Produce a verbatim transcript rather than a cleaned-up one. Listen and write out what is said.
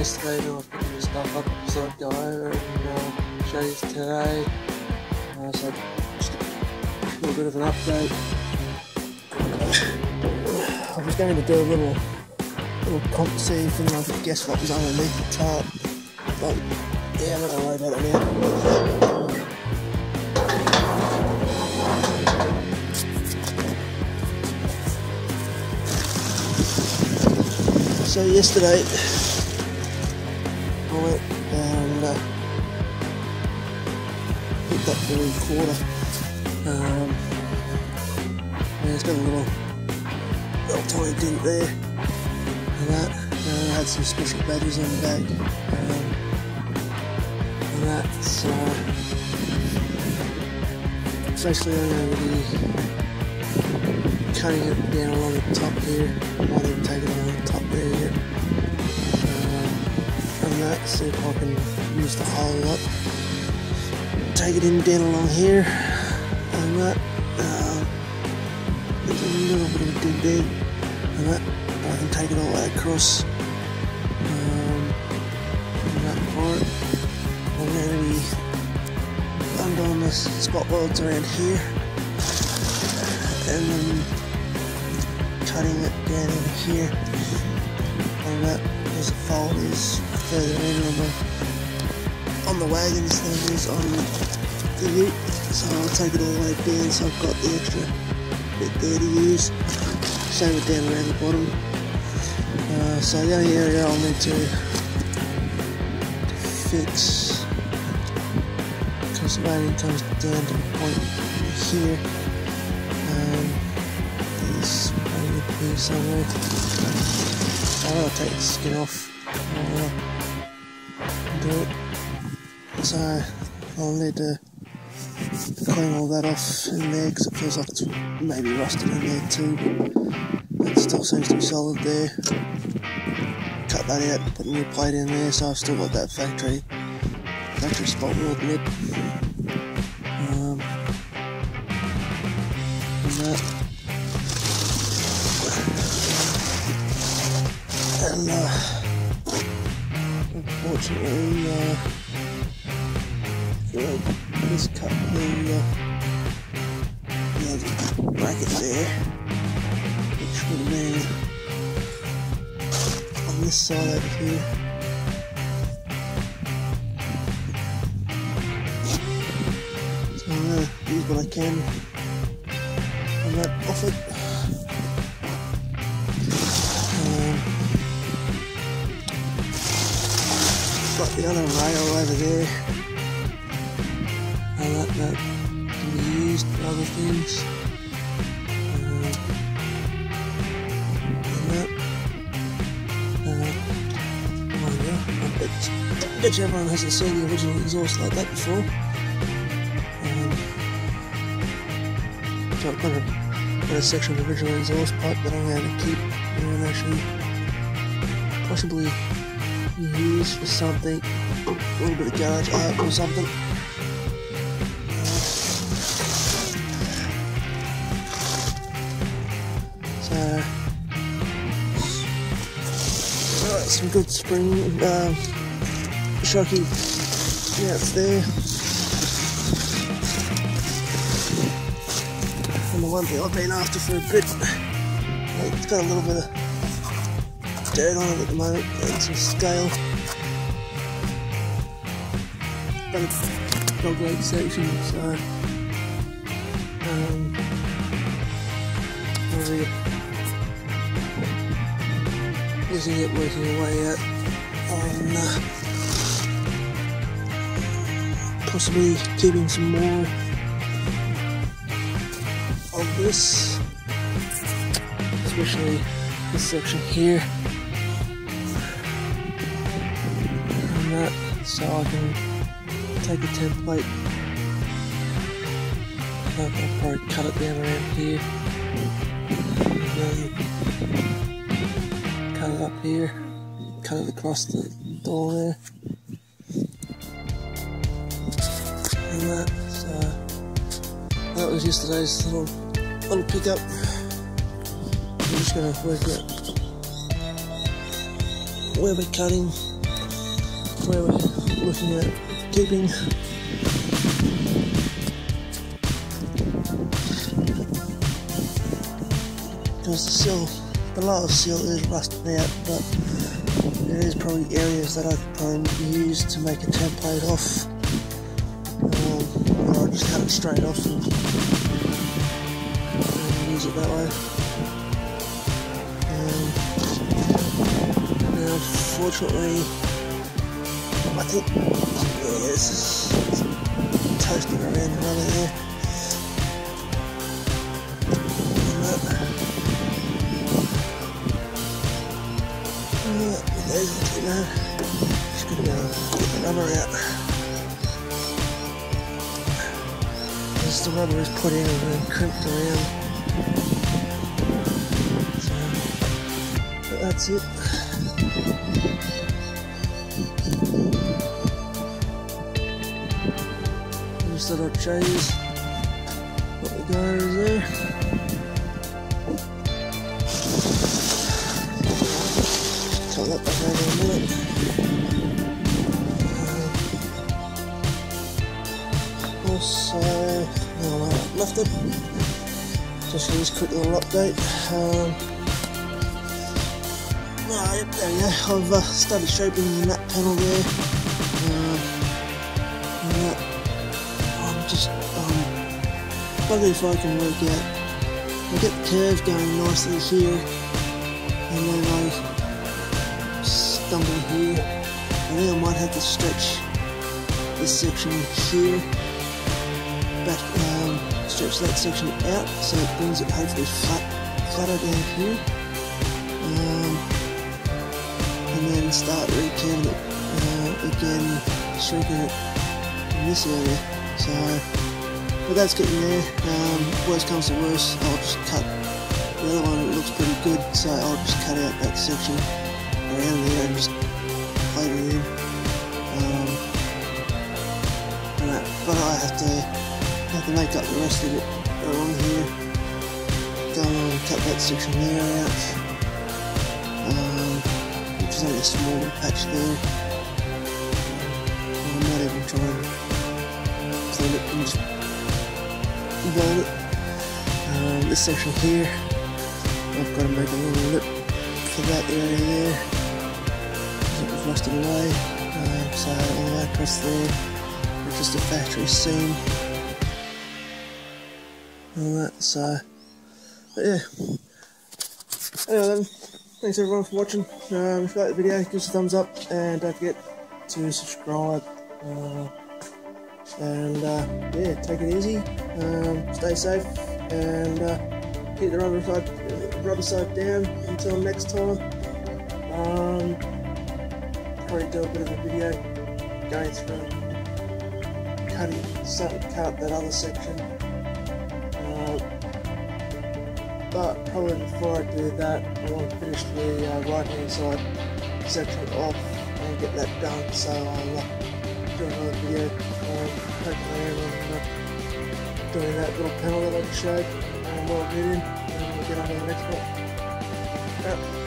yesterday and I was picking the stuff up, so I'd go over and uh, show you today. Uh, so just a little bit of an update. I was going to do a little little comp see if anyone could guess what was underneath the tarp, but yeah, I'm not gonna worry about it now. So yesterday I went and uh, picked up the recorder. Um, and it's got a little, little tiny dent there, and that uh, had some special badges on the back, um, and that. So basically, I'm going to be cutting it down along the top here. I might even take it along the top there yet. Um, and that, see if I can use the hole up. Take it in down along here. And that. Um, there's a little bit of a dent there. And that. I can take it all the way across. Um, and that part. I'm going to be undoing the spot welds around here. And then cutting it down in here, and that there's a fold is further in on the on the wagons than it is on the ute, so I'll take it all the way down so I've got the extra bit there to use. Same it down around the bottom. Uh, so the only area I'll need to, to fix, because the wagon comes down to the point here. Um, Here somewhere. So I'll take the skin off and uh, do it. So I'll need to clean all that off in there because it feels like it's maybe rusted in there too, but it still seems to be solid there. Cut that out and put a new plate in there, so I've still got that factory factory spot weld lip. Um, and that. And uh, unfortunately, uh, yeah, just cut the, uh, the bracket there, which would be on this side over here. So I'm going to use what I can on that off it. Got the other rail over there, and that, that can be used for other things. Uh, and that, uh, oh yeah, I bet, bet you everyone hasn't seen the original exhaust like that before. Um, so I've got a, got a section of original exhaust pipe that I'm going to keep and actually possibly use for something, a little bit of garage art or something. So, alright, some good spring um, shocky snouts there. And the one thing I've been after for a bit, it's got a little bit of dirt on it at the moment and some scale. Got a dog leg section, so um, really using it, working away out on uh, possibly keeping some more of this, especially this section here. That, so I can take a template, I'll probably cut it down around here, and then cut it up here, cut it across the door there, and that. So that was yesterday's little little pickup. I'm just going to work out where we're cutting where we're looking at keeping. Because the sill, the lower sill is rusted out, but there is probably areas that I could probably use to make a template off. Um, or I'll just cut it straight off and, and use it that way. Um, now, fortunately, I think, yeah, this is toasting around the rubber there. There's the two now. Just gonna go get the rubber out. As the rubber is put in and then crimped around. So, but that's it. Just thought I'd show you what the go is there. That back over in a minute. Uh, also, no, I left it. Just for this quick little update. Um, oh, yep, there we go. I've uh, started shaping the nut panel there. Um, and I'm just um, wondering if I can work out. I get the curve going nicely here, and then I stumble here. I think I might have to stretch this section here, back, um, stretch that section out so it brings it hopefully flat, flatter down here, um, and then start recurving it uh, again, shrinking it in this area. So, but that's getting there. Um, worst comes to worst, I'll just cut the other one. It looks pretty good, so I'll just cut out that section around there and just plate it in. Um, and that, but I have to have to make up the rest of it along here. Go on and cut that section there out, um, which is only a small patch there. I might even try and clean it and just bone it. Um, this section here, I've got to make a little lip for that area there. It was rusted away, um, so all the way across there, it's just a factory seam, all that. So, but yeah. Anyway then, thanks everyone for watching. Um, if you like the video, give us a thumbs up, and don't forget to subscribe. Uh, and uh, yeah, take it easy, um, stay safe, and uh, keep the rubber side, rubber side down until next time. Um, probably do a bit of a video going through cutting, starting to cut that other section. Uh, but probably before I do that, I want to finish the uh, right hand side section off and get that done. So I'll uh, do another video. Um, hopefully I'm uh, doing that little panel that I just showed, and what I'll get in, and we'll get on to the next one. Yep.